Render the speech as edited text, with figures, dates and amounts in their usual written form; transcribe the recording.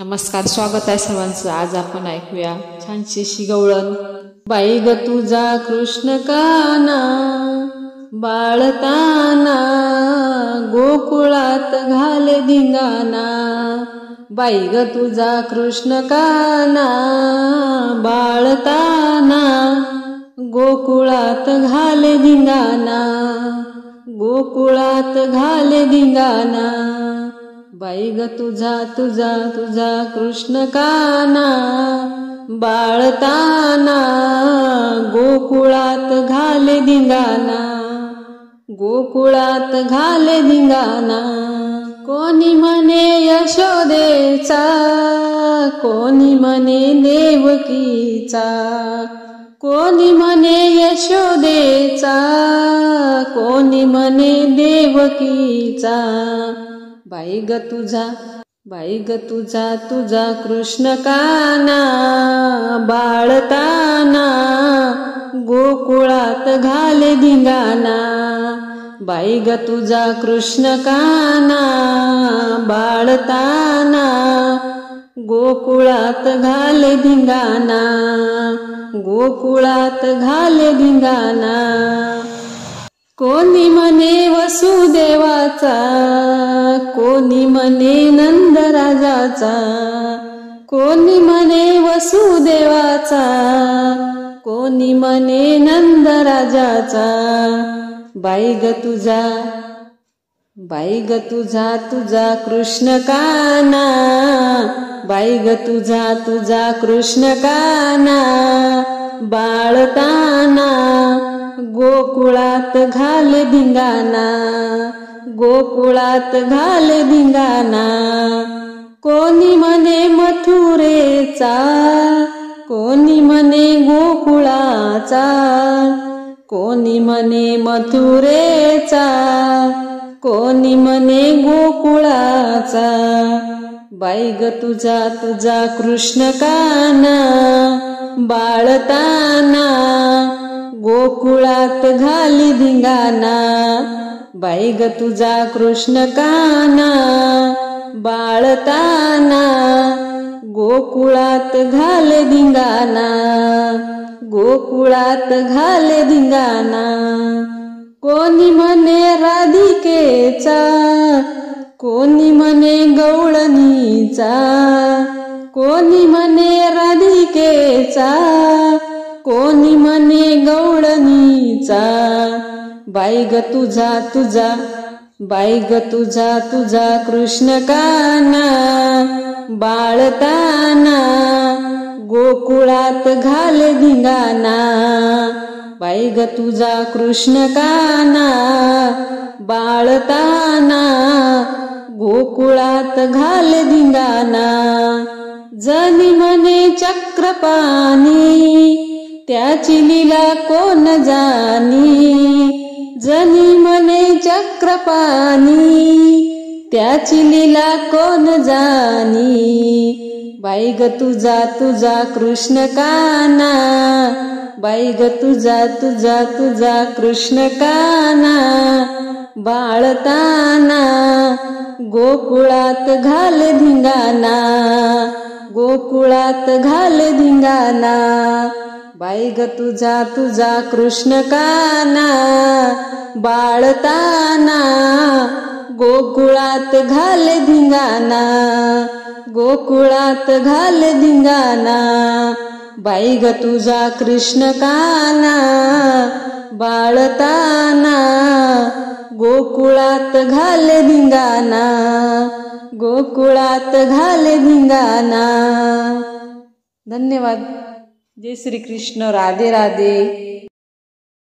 नमस्कार, स्वागत आहे सर्वांचं। आज आपण ऐकूया छानशी अशी गवळण। बाई ग तुझा कृष्ण काना बाळताना गोकुळात घाले धिंगाणा। बाई ग तुझा कृष्ण काना बाळताना गोकुळात घाले धिंगाणा, गोकुळात घाले धिंगाणा। बाई ग तुझा तुझा तुझा कृष्ण काना बाळताना गोकुळात घाले धिंगाणा, गोकुळात घाले धिंगाणा। कोणी म्हणे यशोदेचा, कोणी म्हणे देवकीचा, कोणी म्हणे यशोदेचा, कोणी म्हणे देवकीचा। बाई ग तुझा, बाई ग तुझा तुझा कृष्ण काना बाळताना गोकुळात घाले धिंगाणा। बाई ग तुझा कृष्ण काना बाळताना गोकुळात घाले धिंगाणा, गोकुळात घाले धिंगाणा। कोणी म्हणे वसुदेवाचा, कोणी म्हणे नंदराजाचा, कोणी म्हणे वसुदेवाचा, कोणी म्हणे नंदराजाचा। बाई ग तुझा, बाई ग तुझा तुझा कृष्ण काना, बाई ग तुझा तुझा कृष्ण काना बाळताना गोकुळात घाले धिंगाणा, गोकुळात घाले धिंगाणा। कोणी म्हणे मथुरेचा, कोणी म्हणे गोकुळाचा, कोणी म्हणे मथुरेचा, कोणी म्हणे गोकुळाचा। बाई ग तुझा तुझा कृष्ण काना बाळताना गोकुळात घाली धिंगाणा। बाई ग तुझा कृष्ण काना बाळताना गोकुळात घाले धिंगाणा, गोकुळात घाले धिंगाणा। कोणी म्हणे राधिकेचा, कोणी म्हणे गवळणीचा, कोणी म्हणे राधिकेचा, कोणी म्हणे गवळणीचा। बाई ग तुझा तुझा, बाई ग तुझा तुझा कृष्ण काना बाळताना गोकुळात घाले धिंगाणा। बाई ग तुझा कृष्ण काना बाळताना गोकुळात घाले धिंगाणा। जनी म्हणे चक्रपाणी त्याची लीला कोण जानी, जनी म्हणे चक्रपाणी त्याची लीला कोण जानी। बाई ग तुझा तुझा कृष्ण काना, बाई ग तुझा तुझा तुझा कृष्ण काना बाळताना गोकुळात घाले धिंगाणा, गोकुळात घाले धिंगाणा। बाई ग तुझा तुझा कृष्ण काना बाळताना गोकुळात घाले धिंगाणा, गोकुळात घाले धिंगाणा। बाई ग तुझा कृष्ण काना बाळताना गोकुळात घाले धिंगाणा, गोकुळात घाले धिंगाणा। धन्यवाद। जय श्री कृष्ण। राधे राधे।